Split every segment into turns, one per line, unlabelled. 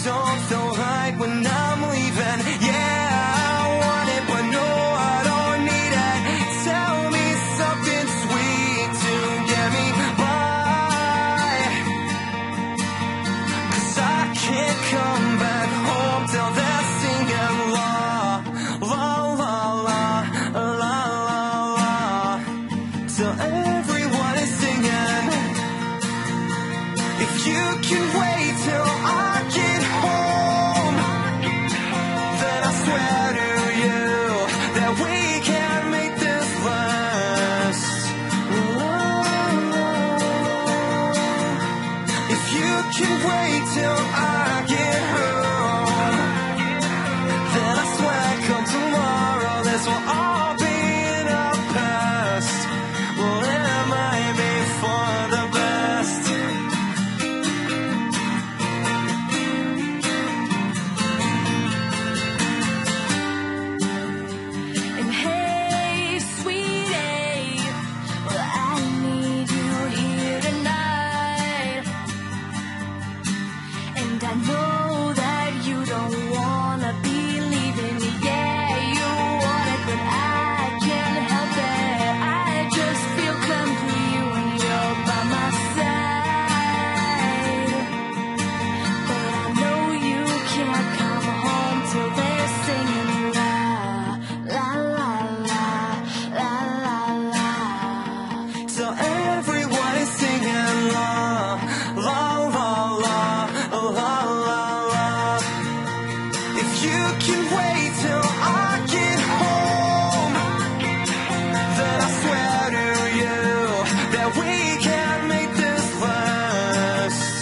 don't feel right when I'm leaving. Yeah, I want it, but no, I don't need it. Tell me something sweet to get me by, 'cause I can't come back home till they're singing la, la, la, la, la, la, la. Till everyone is singing. If you can wait till I get home, then I swear to you that we can make this last. If you can wait till I get home, then I swear come tomorrow this will all be in our past. Well, it might be for the best.
I know that you don't wanna be leaving me. Yeah, you want it, but I can't help it. I just feel complete when you're by my side. But I know you can't come home till they're singing la, la, la, la, la, la, la.
Till everyone is singing la, la, la, la, la, la, la. If you can wait till I get home, then I swear to you that we can make this last.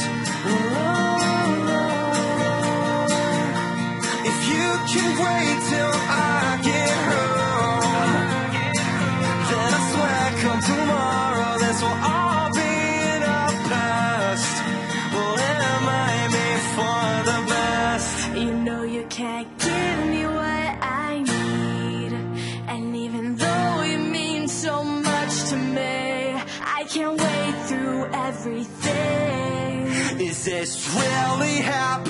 If you can wait till I get home, then I swear come tomorrow this will all be in our past. Well, it might be for the best.
You know you can't give me what I need, and even though you mean so much to me, I can't wait through everything.
Is this really happening?